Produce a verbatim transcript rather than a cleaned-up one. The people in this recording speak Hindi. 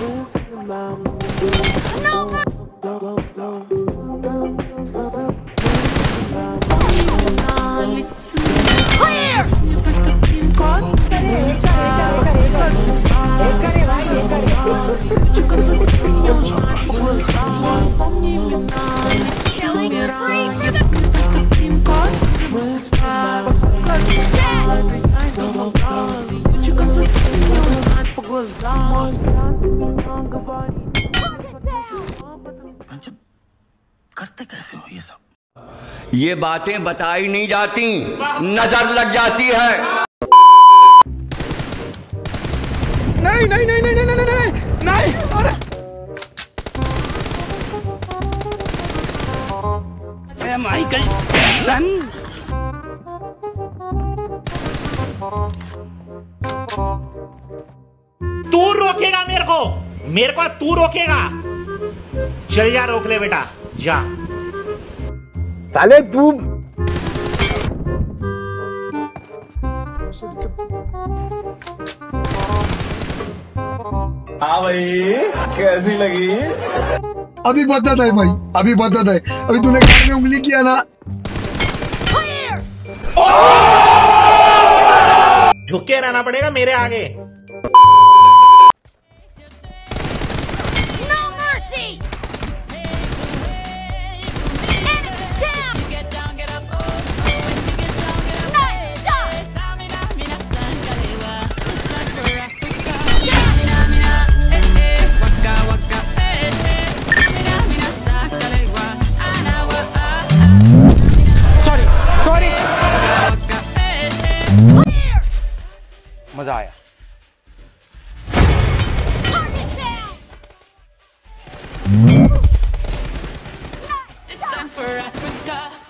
करते कैसे हो ये सब? ये बातें बताई नहीं जाती, नजर लग जाती है। नहीं नहीं नहीं नहीं नहीं नहीं नहीं नहीं अरे ए माइकल सन तू रोकेगा मेरे को, मेरे को तू रोकेगा? चल जा, रोक ले बेटा, जा। साले तू हाँ भाई, कैसी लगी? अभी बताता है भाई, अभी बताता है। अभी तूने कान में उंगली किया ना, झुक के रहना पड़ेगा मेरे आगे। मजा आया। It's time for Africa.